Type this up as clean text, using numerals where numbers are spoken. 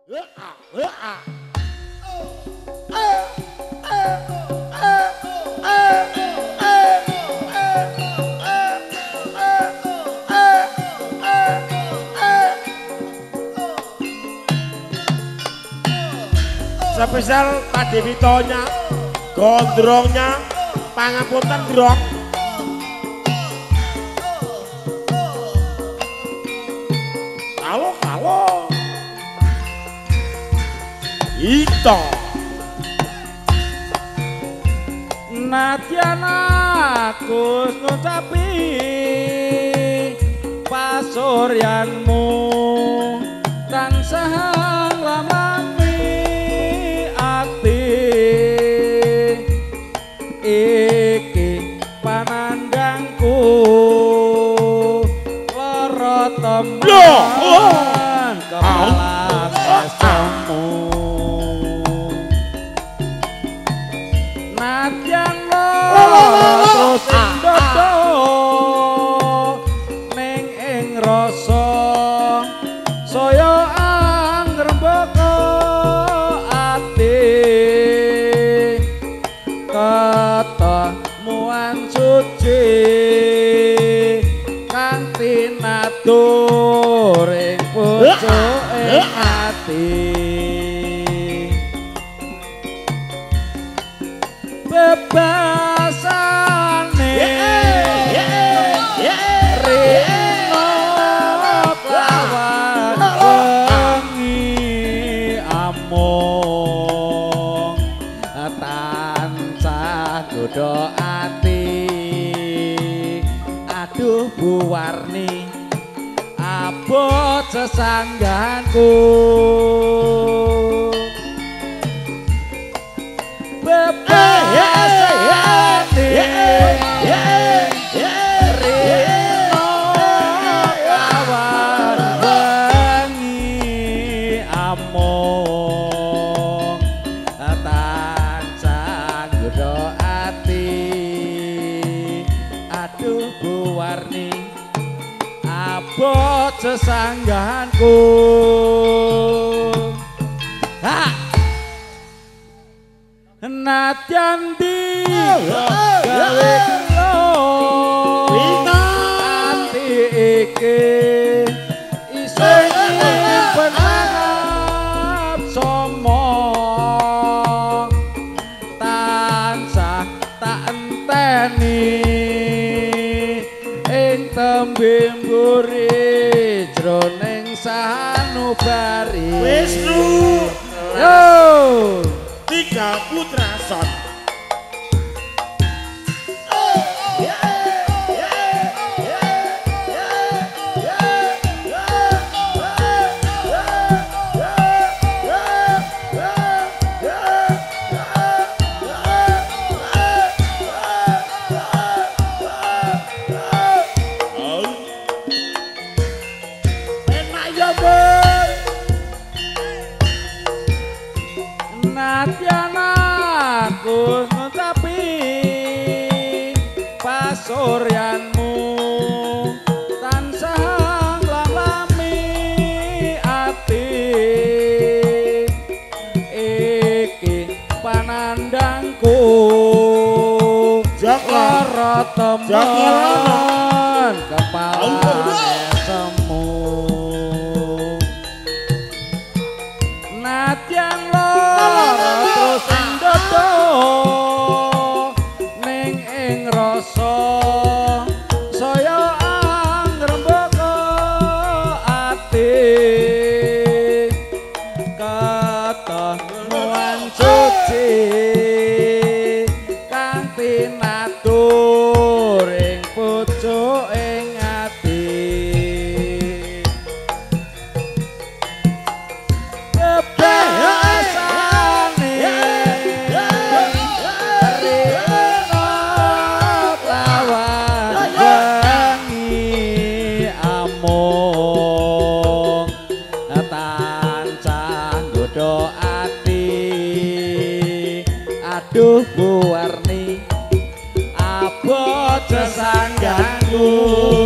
Spesial Pak Dewitonya, gondrongnya, pangapunten drong. Halo, Ito. Nadyan aku ngucapi pasuryanmu tansah lamami ati iki panandangku lara temen kepala sesemu nadyan terus ndodo ning ing rasa saya angrembaka ati ketemuan suci kanthi natur ing pucuking ati bebasane rino lawan wengi amung tansah godho ati aduh buwarni abot sesangganku sesangganku nadyan di gawe kula ati iki isih nyimpen anap somo tansah tak enteni ing tembe mburi jroning sanubari Wisnu yo 3 putra son. Nadyan aku ngucapi pasuryanmu tansah lamami ati iki panandangku lara temen kepala semu nadyan terus ndodo ning ing rasa saya angrembaka ati ketemuan suci kanthi natur ing pucuking ati aduh buwarni abot sesangganku